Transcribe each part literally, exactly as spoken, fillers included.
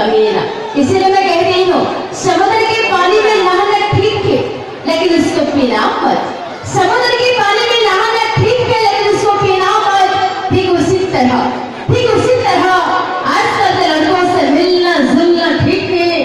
कमीना। इसीलिए मैं कह रही हूँ समुद्र के पानी में नहाना ठीक है लेकिन उसको पीना मत। समुद्र के पानी में नहाना ठीक है लेकिन उसको पीना मत। ठीक उसी तरह ठीक उसी तरह आजकल के लड़कों से मिलना जुलना ठीक है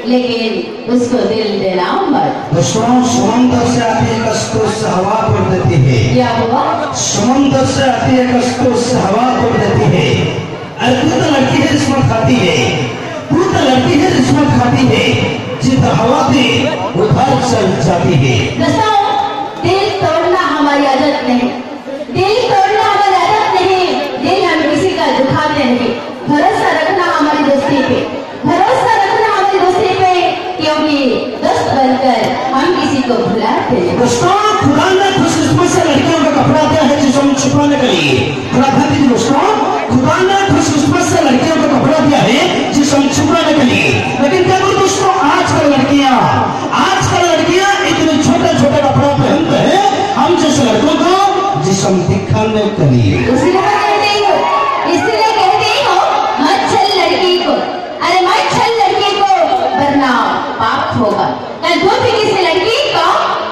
लेकिन उसको दिल देना मत। दोस्तों समुद्र से आती है कष्टों से हवा तोड़ देती है। क्या हुआ? समुद्र से आती है कष्टों से हवा तोड़ देती है। अरे तू तो लड़की है रिश्वत खाती है, तू तो लड़की है रिश्वत खाती है, जित हवा दे उधर चल जाती है। दोस्तों दिल तोड़ना हमारी आदत नहीं, दिल तोड़ना हमारी आदत नहीं। दिल हम किसी का दुखाते नहीं। भरोसा रखना हमारी दोस्ती पे, भरोसा रखना हमारी दोस्ती पे, क्योंकि दोस्त बनकर हम किसी को भुलाते नहीं। दोस्तों खुदा ने खुशकिस्मत से लड़कियों का कपड़ा दिया है जिसे हम छुपाने के लिए। खुदा खाती दोस्तों खुदा ने खुशकिस्मत से लड़कियों का कपड़ा दिया है जिसे हम छुपाने के लिए। लेकिन क्या करो दोस्तों आजकल लड़कियां आजकल लड़कियां इतने छोटे छोटे कपड़ा पहनते हैं हम जैसे लड़कों को जिसम दिखाने के लिए। इसलिए मैं कहती हूँ इसलिए कहती हूँ मत छल लड़की को। अरे मत छल लड़की को वरना पाप होगा। कल वो भी किसी लड़की का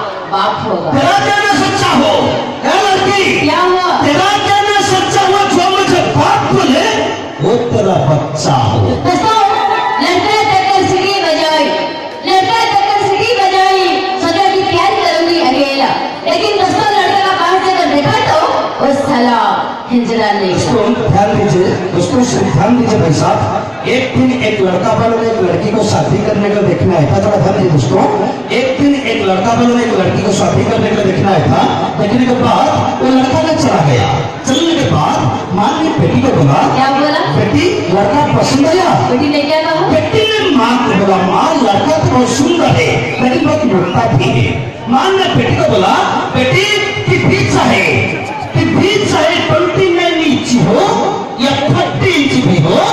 बाप होगा। तेरा कहना सच्चा हो है लड़की, क्या हुआ? तेरा कहना सच्चा हो जो मुझे बाप बोले वो तेरा बच्चा हो। दोस्तों लड़का टक्कर सीढ़ी बजाई, लड़का टक्कर सीढ़ी बजाई, सोचा कि प्यार करूंगी अकेला, लेकिन दोस्तों लड़का बाहर जाकर देखा तो उस साला हिजड़ा नहीं। दोस्तों ध्यान दीजिए, दोस्तों सिर्फ ध्यान दीजिए भाई साहब। एक दिन एक लड़का वालों ने एक लड़की को शादी करने का देखना आया था। थोड़ा ध्यान दीजिए दोस्तों। एक दिन एक लड़का वालों ने एक लड़की को शादी करने का देखना आया था। देखने के बाद वो लड़का ने चला गया। चलने के बाद माँ ने बेटी को बोला, क्या बोला? बेटी लड़का पसंद आया? बेटी ने क्या कहा? बेटी ने माँ को बोला, माँ लड़का तो बहुत सुंदर है लेकिन बहुत मोटा भी है। माँ ने बेटी को बोला, बेटी कितनी चाहे कितनी चाहे ट्वेंटी नाइन इंच हो या थर्टी इंच भी हो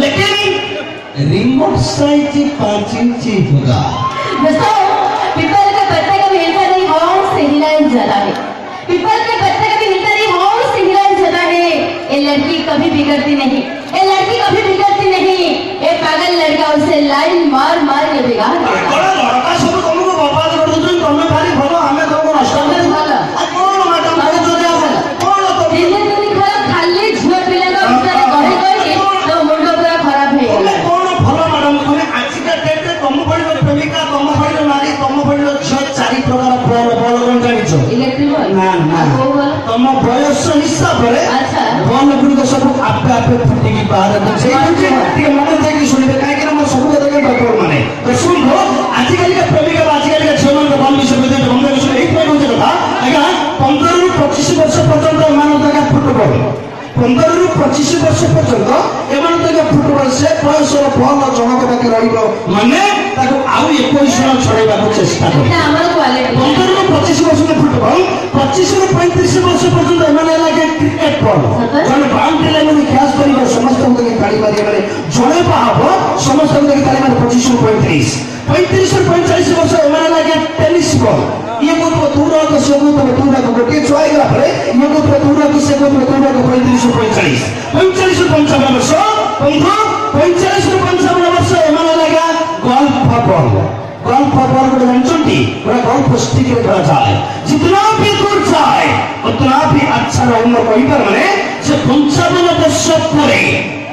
लेकिन रिमोट साइज पांच इंच होगा। दोस्तों पीपल के पत्ते का हिलता नहीं हॉर्न से हिलान जाता है। पीपल के पत्ते का हिलता नहीं हॉर्न से हिलान जाता है। ये लड़की कभी बिगड़ती नहीं, ये लड़की कभी बिगड़ती नहीं। ये पागल लड़का उसे लाइन मार मार के बिगाड़ देता है। लड़का सब तुमको बर्बाद कर दूं तुम्हें खाली भलो हमें तुमको नष्ट कर दूं। अब कौन मैडम को जो दिया कौन तो दिन दिन निकल खाली झुआ पिलेगा उसने कहे कहे तो मुंडो पूरा खराब है। तुम्हें कौन भलो मैडम तुम्हें आज का डेट में तुम पड़ो प्रेमिका तुम पड़ो नारी तुम पड़ो छह चारि प्रकार बल बल कोन जानिছো इलेक्ट्रिक बल ना ना तुम बयस हिसाब रे अच्छा बल गुडी सब आपे आपे फुटी की बाहर तो सेई ଟିକେ ମନେ ଦେଇକି ଶୁଣିବେ କାହିଁକି ନା ମୁଁ ସବୁ କଥା ଡକ୍ଟର ମାନେ ତ ଶୁଣो ଆଜି କାଲି का प्रेमिका आजि काली का ଝିଅ ମାନଙ୍କ ବଲ ବିଷୟ मध्ये ବନ୍ଦ ବିଷୟ ଏଇ ପାଇଁ ହଉଛି କଥା ଆଜ୍ଞା पंद्रह ରୁ पच्चीस वर्ष पर्यंत ଏମାନଙ୍କ का फुटबॉल पंद्रह ରୁ पच्चीस वर्ष पर्यंत ଏମାନଙ୍କ का फुटबॉल से बयसର ବଲ ଜଣକ ପାଖେ ରହିବ ମାନେ ତାକୁ ଆଉ इक्कीस ଜଣ ଛଡେଇବାକୁ ଚେଷ୍ଟା କରିବେ। ଆମର କ୍ୱାଲିଟି पंद्रह ରୁ पच्चीस वर्ष में फुटबॉल पच्चीस ରୁ पैंतीस वर्ष पर्यंत एମାନେ लागे क्रिकेट बॉल जने बाउंड्री लाइन में ख्यास करिबो समस्त को ताली मारी माने जणे पाहबो समस्त को ताली मारी पच्चीस ରୁ पैंतीस पैंतीस ରୁ पैंतालीस वर्ष एମାନେ लागे टेनिस बॉल ये को दूर को से को दूर को गोटे छुआइला परे ये को दूर को से को दूर को पैंतीस ରୁ पैंतालीस पैंतालीस ରୁ पचपन वर्ष पंद्रह पैंतालीस ରୁ पचपन वर्ष एମାନେ लागे गोल्फ बॉल गोल्फ बॉल को जानचोंटी पूरा गोल्फ स्टिक रे खेला जाए जितना भी दूर जाए उतना भी अच्छा रहूंगा कहि पर माने से पचपन वर्ष परे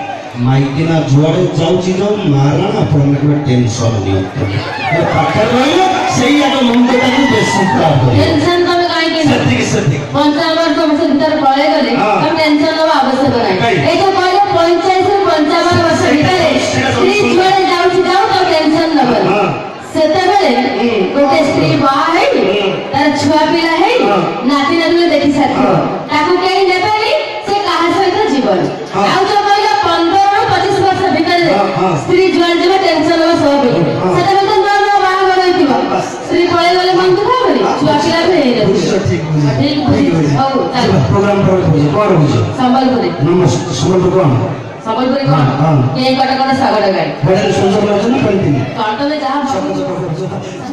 माइकिना जुआड़े जाउची जो मारणा अपन के टेंशन नहीं ये पाकर रहियो सही आगे मुंडे ताकू बेसी खराब करियो टेंशन तमे काहे के सत्य सत्य पंचावन वर्ष भीतर पळे गले हम टेंशन लेवा आवश्यक नाही। ए जो कहले पैंतालीस ରୁ पचपन वर्ष भितरे स्त्री जुआड़े जाउची जाउ तो टेंशन नबल सेते बेले गोटे स्त्री बा है तार छुआ पिला है नाती नाती देखि साथी ताकू केही नेबेली से कहा सहित जीवन आउ जो कहले पंद्रह ରୁ पच्चीस वर्ष भितरे स्त्री जुआड़े जब टेंशन लेवा सब सेते बेले तो नर बाहा गरैतिबो स्त्री पळे गले मन दुखा बली छुआ पिला भेले ठीक ठीक ठीक हो चल प्रोग्राम पर बुझे पर बुझे संबलपुरी नमस्कार संबलपुर कौन संबलपुरी कौन के कटकट सागड़ गाड़ी बड़े सुंदर लगन पड़ती कांटो में जहां